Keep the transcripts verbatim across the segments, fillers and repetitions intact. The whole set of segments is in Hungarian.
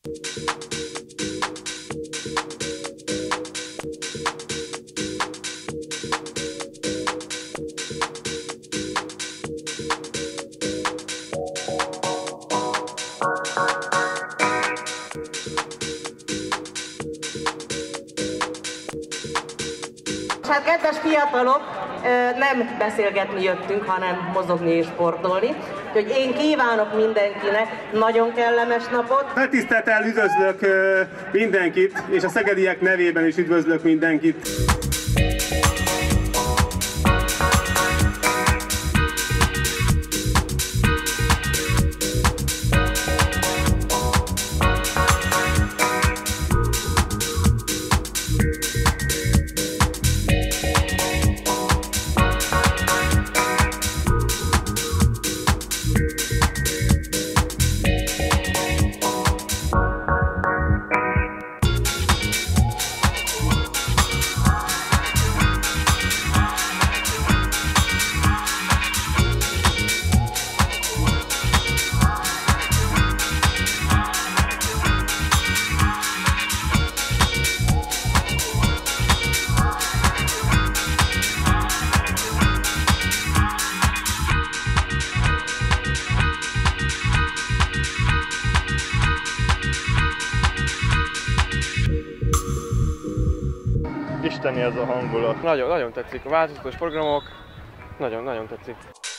Hát kedves fiatalok, nem beszélgetni jöttünk, hanem mozogni és sportolni. Úgyhogy én kívánok mindenkinek nagyon kellemes napot. Megtiszteltel üdvözlök mindenkit, és a szegediek nevében is üdvözlök mindenkit. Isteni ez a hangulat. Nagyon, nagyon tetszik. A változatos programok, nagyon, nagyon tetszik.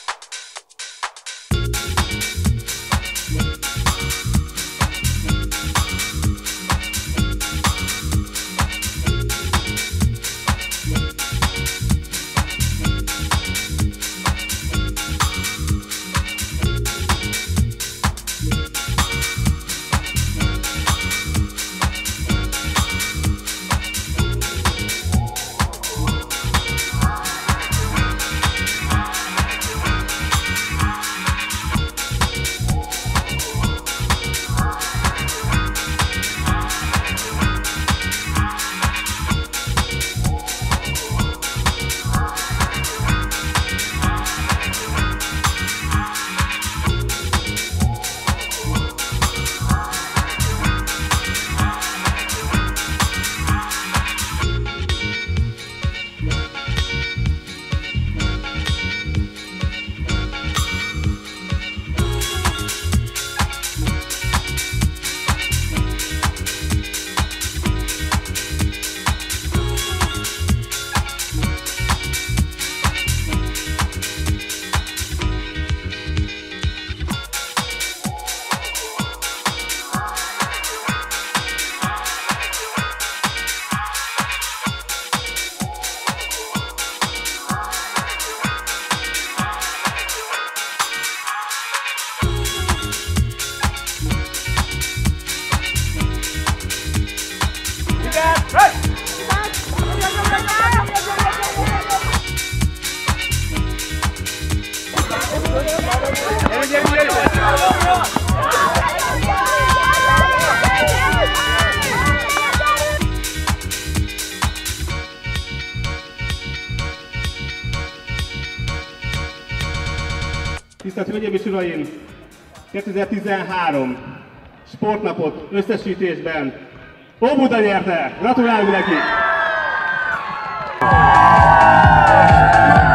Tisztelt Hölgyeim és Uraim! kétezer-tizenhárom sportnapot összesítésben Óbuda nyerte! Gratulálunk neki!